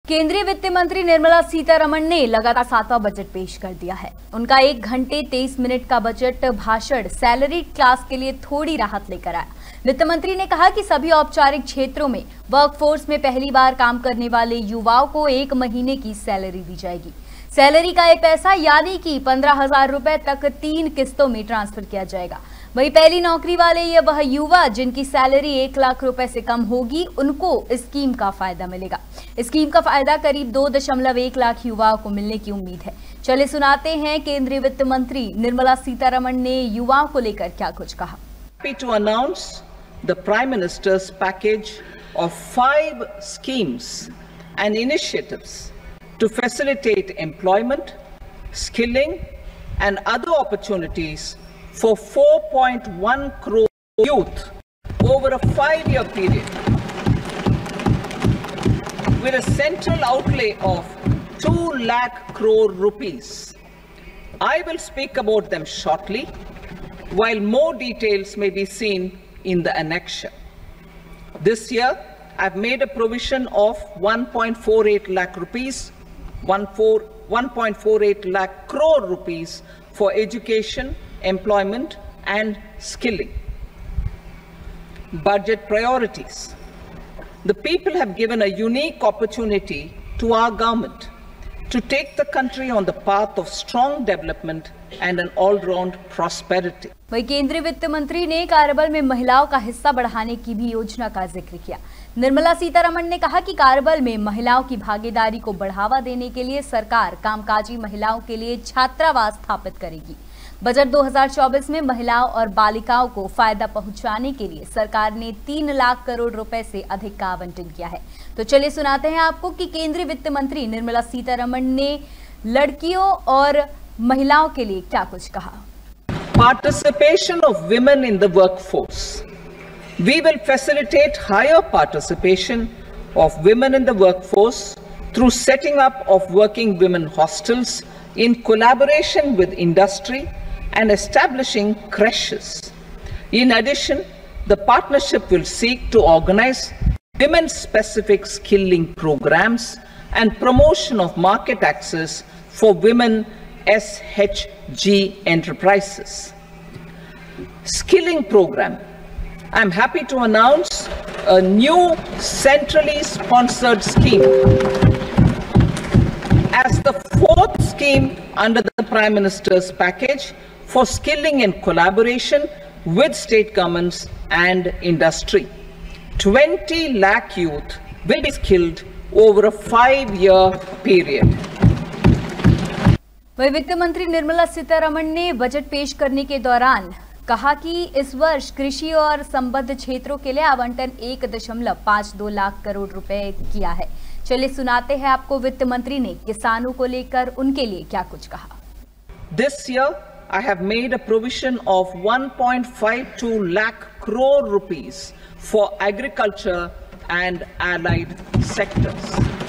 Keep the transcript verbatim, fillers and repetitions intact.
केंद्रीय वित्त मंत्री निर्मला सीतारमण ने लगातार सातवां बजट पेश कर दिया है। उनका एक घंटे तेईस मिनट का बजट भाषण सैलरी क्लास के लिए थोड़ी राहत लेकर आया। वित्त मंत्री ने कहा कि सभी औपचारिक क्षेत्रों में वर्कफोर्स में पहली बार काम करने वाले युवाओं को एक महीने की सैलरी दी जाएगी। सैलरी का एक पैसा यानी कि पंद्रह हजार रुपए तक तीन किस्तों में ट्रांसफर किया जाएगा। वहीं पहली नौकरी वाले ये वह युवा जिनकी सैलरी एक लाख रुपए से कम होगी, उनको इस स्कीम का फायदा मिलेगा। इस स्कीम का फायदा करीब दो दशमलव एक लाख युवाओं को मिलने की उम्मीद है। चले सुनाते हैं केंद्रीय वित्त मंत्री निर्मला सीतारमण ने युवाओं को लेकर क्या कुछ कहा। Happy to announce the Prime Minister's package of five schemes and initiatives to facilitate employment, skilling, and other opportunities for four point one crore youth over a five-year period, with a central outlay of two lakh crore rupees. I will speak about them shortly, while more details may be seen in the annexure. This year, I've made a provision of one point four eight lakh rupees, one point four eight lakh crore rupees for education, employment, and skilling. Budget priorities. The people have given a unique opportunity to our government to take the country on the path of strong development and an all-round prosperity. वहीं केंद्रीय वित्त मंत्री ने कार्यबल में महिलाओं का हिस्सा बढ़ाने की भी योजना का जिक्र किया। निर्मला सीतारमण ने कहा कि कार्यबल में महिलाओं की भागीदारी को बढ़ावा देने के लिए सरकार कामकाजी महिलाओं के लिए छात्रावास स्थापित करेगी। बजट दो हज़ार चौबीस में महिलाओं और बालिकाओं को फायदा पहुंचाने के लिए सरकार ने तीन लाख करोड़ रुपए से अधिक का आवंटन किया है। तो चलिए सुनाते हैं आपको कि केंद्रीय वित्त मंत्री निर्मला सीतारमण ने लड़कियों और महिलाओं के लिए क्या कुछ कहा। Participation of women in the workforce. We will facilitate higher participation of women in the workforce through setting up of working women hostels in collaboration with industry and establishing creches. In addition, the partnership will seek to organize women-specific skilling programs and promotion of market access for women S H G enterprises. Skilling program. I'm happy to announce a new centrally sponsored scheme as the fourth scheme under the Prime Minister's package for skilling in collaboration with state governments and industry. twenty lakh youth will be skilled over a five-year period. वहीं वित्त मंत्री निर्मला सीतारमण ने budget पेश करने के दौरान कहा कि इस वर्ष कृषि और संबद्ध क्षेत्रों के लिए आवंटन एक दशमलव पाँच दो लाख करोड़ रुपए किया है। चलिए सुनाते हैं आपको वित्त मंत्री ने किसानों को लेकर उनके लिए क्या कुछ कहा। This year I have made a provision of one point five two lakh crore rupees for agriculture and allied sectors.